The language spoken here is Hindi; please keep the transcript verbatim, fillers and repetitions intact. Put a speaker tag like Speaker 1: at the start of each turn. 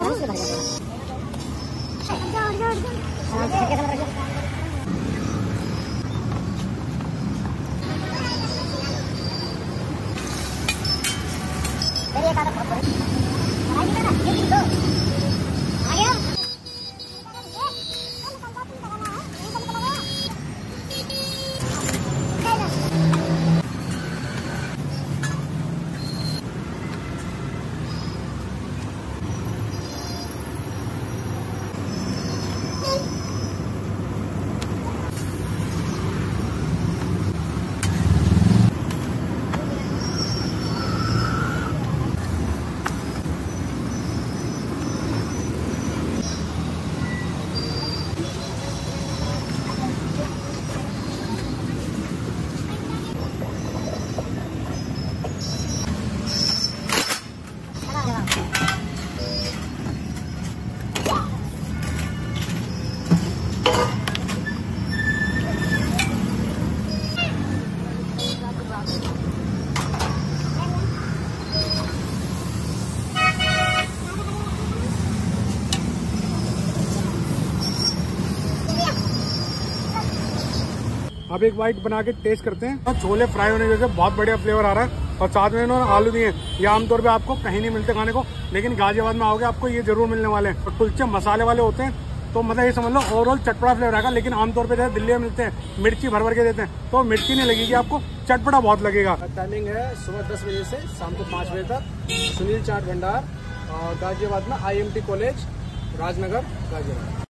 Speaker 1: अब एक बाइट बना के टेस्ट करते हैं। तो छोले फ्राई होने की वजह से बहुत बढ़िया फ्लेवर आ रहा है और साथ में इन्होंने आलू दिए हैं। ये आमतौर पे आपको कहीं नहीं मिलते खाने को, लेकिन गाजियाबाद में आओगे आपको ये जरूर मिलने वाले हैं। और कुलचे मसाले वाले होते हैं, तो मतलब ये समझ लो ओवरऑल चटपटा फ्लेवर आएगा। लेकिन आमतौर पे जैसे दिल्ली में मिलते हैं मिर्ची भर भर के देते हैं, तो मिर्ची नहीं लगेगी आपको, चटपटा बहुत लगेगा।
Speaker 2: टाइमिंग है सुबह दस बजे से शाम को पाँच बजे तक। सुनील चाट भंडार, गाजियाबाद में I M T college, Rajnagar, Ghaziabad.